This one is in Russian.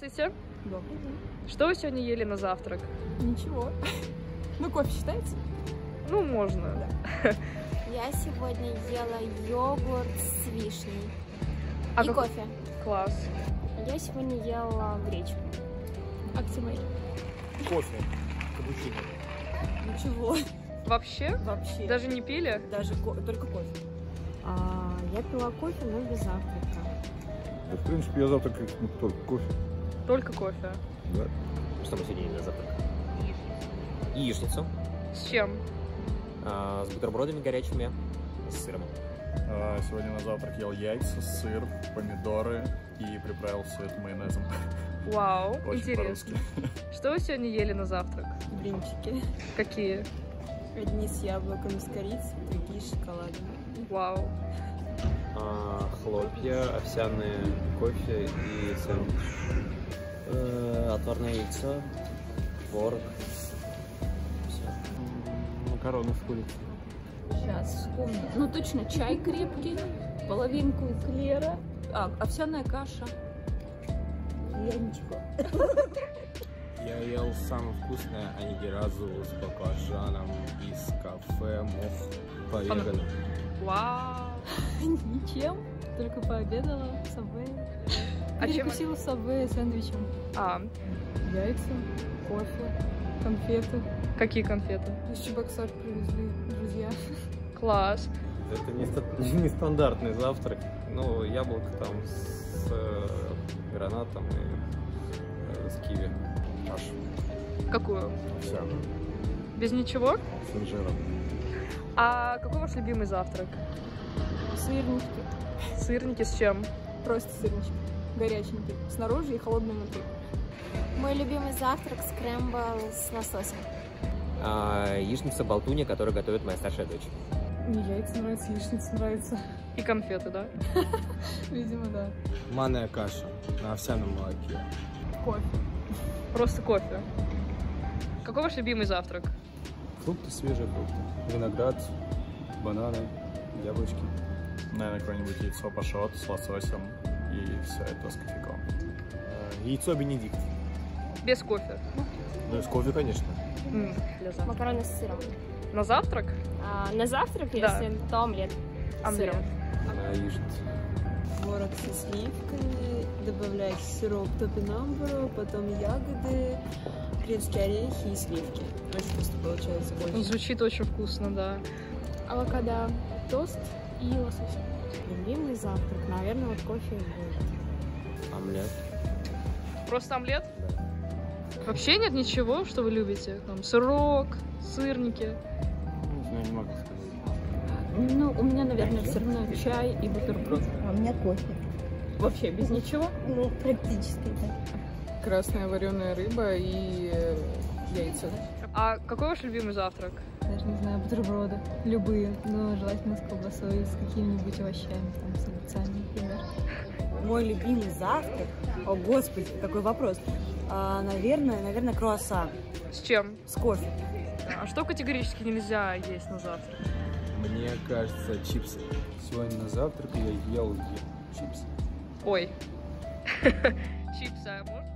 Здравствуйте. Добрый день. Что вы сегодня ели на завтрак? Ничего. Ну, кофе считается? Ну, можно. Да. Я сегодня ела йогурт с вишней и кофе. Класс. Я сегодня ела гречку. Актимель. Кофе. Капучино. Ничего. Вообще? Вообще. Даже не пили? Даже только кофе. Я пила кофе, но без завтрака. Да, в принципе, я завтракаю только кофе. Только кофе. Да. Что мы сегодня ели на завтрак? Яичницу. С чем? С бутербродами горячими, с сыром. Сегодня на завтрак ел яйца, сыр, помидоры и приправил все это майонезом. Вау, Очень интересно. по-русски. Что вы сегодня ели на завтрак? Блинчики. Какие? Одни с яблоком, с корицей, другие с шоколадом. Вау. Хлопья, овсяные, кофе и сыр. Отварное яйцо, творог. Все. Макароны с курицей. Сейчас вспомню. Ну, точно, чай крепкий, половинку эклера, овсяная каша. Я ничего. Я ел самое вкусное анигиразу с баклажаном из кафе Мох по вегану. Вау. Ничем, только пообедала в Subway. А чем? Перекусила в Subway сэндвичем. Яйца, кофе, конфеты. Какие конфеты? Из Чебоксар привезли друзья. Класс. Это нестандартный завтрак. Ну, яблоко там с гранатом и с киви. Кашу. Какую? Овсяную. Без ничего? С инжиром. А какой ваш любимый завтрак? Сырнички. Сырники с чем? Просто сырнички. Горяченькие. Снаружи и холодные внутри. Мой любимый завтрак — скрэмбл с лососем. Яичница болтунья, которую готовит моя старшая дочь. Мне яйца нравятся, яичница нравится. И конфеты, да? Видимо, да. Манная каша на овсяном молоке. Кофе. Просто кофе. Какой ваш любимый завтрак? Фрукты, свежие фрукты. Виноград, бананы, яблочки. Наверное, какое-нибудь яйцо пашот с лососем и все это с кофейком. Яйцо Бенедикт. Без кофе. Ну и с кофе, конечно. Для завтрака. Макароны с сыром. На завтрак? На завтрак, Да. если то омлет. С Омлет. сыром. Яичница. Творог со сливками, добавлять сироп топинамбуро, потом ягоды, грецкие орехи и сливки. Очень вкусно получается. Очень. Звучит очень вкусно, да. Авокадо, тост и лосось. Любимый завтрак, наверное, вот кофе и будет. Омлет. Просто омлет? Вообще нет ничего, что вы любите? Там сырок, сырники. Не знаю, не могу сказать. Ну, у меня, наверное, все равно чай и бутерброд. А у меня кофе. Вообще без ничего. Ну, практически, да. Красная вареная рыба и яйца. А какой ваш любимый завтрак? Даже не знаю, бутерброды. Любые, но желательно с колбасой, с какими-нибудь овощами, там, с огурцами, например. Мой любимый завтрак? О, господи, какой вопрос. Наверное, круассан С чем? с кофе. А что категорически нельзя есть на завтрак? Мне кажется, чипсы. Сегодня на завтрак я ел чипсы. Ой. Чипсы, а можно?